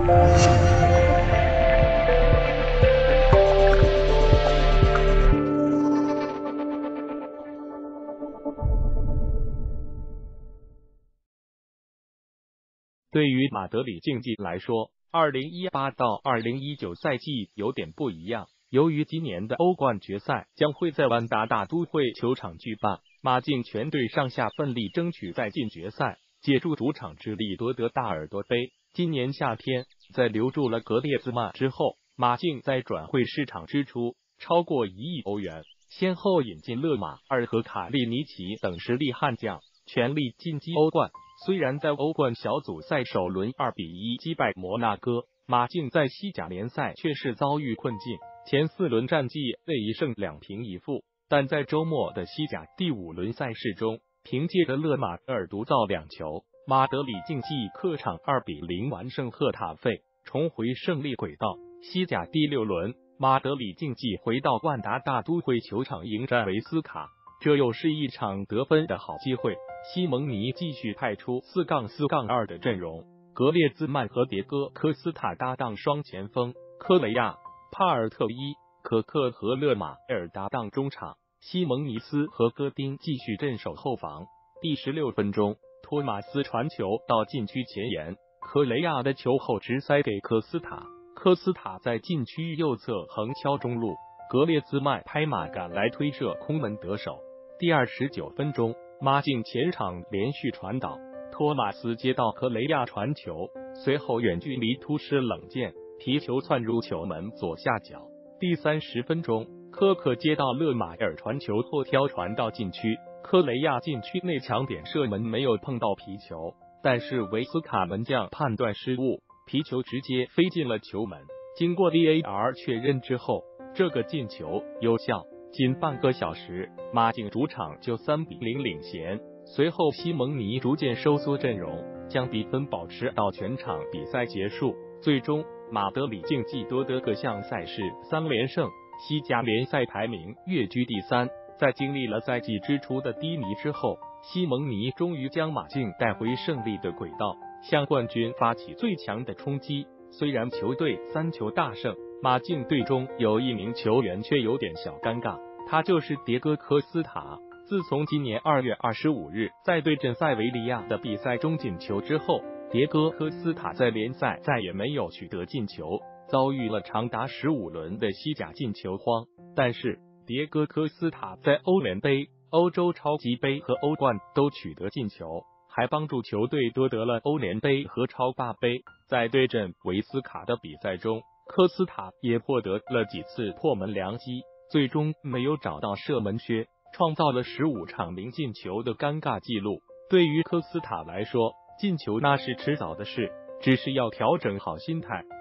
对于马德里竞技来说，2018到2019赛季有点不一样。由于今年的欧冠决赛将会在万达大都会球场举办，马竞全队上下奋力争取再进决赛，借助主场之力夺得大耳朵杯。今年夏天，在留住了格列兹曼之后，马竞在转会市场支出超过1亿欧元，先后引进勒马尔和卡利尼奇等实力悍将，全力进击欧冠。虽然在欧冠小组赛首轮2比1击败摩纳哥，马竞在西甲联赛却是遭遇困境，前4轮战绩为1胜2平1负，但在周末的西甲第5轮赛事中，凭借着勒马尔独造2球，马德里竞技客场2比0完胜赫塔费，重回胜利轨道。西甲第6轮，马德里竞技回到万达大都会球场迎战维斯卡，这又是一场得分的好机会。西蒙尼继续派出4-4-2的阵容，格列兹曼和迭戈科斯塔搭档双前锋，科雷亚、帕尔特伊、可克和勒马尔搭档中场，西蒙尼斯和戈丁继续镇守后防。第16分钟，托马斯传球到禁区前沿，科雷亚的球后直塞给科斯塔，科斯塔在禁区右侧横敲中路，格列兹曼拍马赶来推射空门得手。第29分钟，马竞前场连续传导，托马斯接到科雷亚传球，随后远距离突施冷箭，皮球窜入球门左下角。第30分钟，科克接到勒马尔传球后挑传到禁区，科雷亚禁区内抢点射门没有碰到皮球，但是维斯卡门将判断失误，皮球直接飞进了球门。经过 VAR 确认之后，这个进球有效。仅半个小时，马竞主场就3比0领先。随后西蒙尼逐渐收缩阵容，将比分保持到全场比赛结束。最终，马德里竞技夺得各项赛事3连胜，西甲联赛排名跃居第3。在经历了赛季之初的低迷之后，西蒙尼终于将马竞带回胜利的轨道，向冠军发起最强的冲击。虽然球队3球大胜，马竞队中有一名球员却有点小尴尬，他就是迭戈科斯塔。自从今年2月25日在对阵塞维利亚的比赛中进球之后，迭戈科斯塔在联赛再也没有取得进球，遭遇了长达15轮的西甲进球荒。但是迭戈科斯塔在欧联杯、欧洲超级杯和欧冠都取得进球，还帮助球队夺得了欧联杯和超霸杯。在对阵维斯卡的比赛中，科斯塔也获得了几次破门良机，最终没有找到射门靴，创造了15场零进球的尴尬记录。对于科斯塔来说，进球那是迟早的事，只是要调整好心态，